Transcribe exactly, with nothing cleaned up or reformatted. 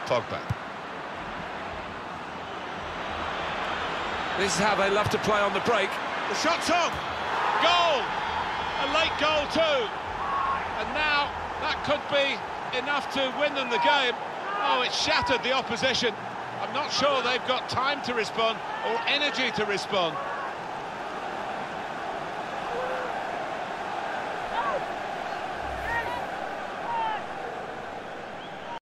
Pogba. This is how they love to play on the break. The shot's on. Goal! A late goal too. And now that could be enough to win them the game. Oh, it shattered the opposition. I'm not sure they've got time to respond or energy to respond.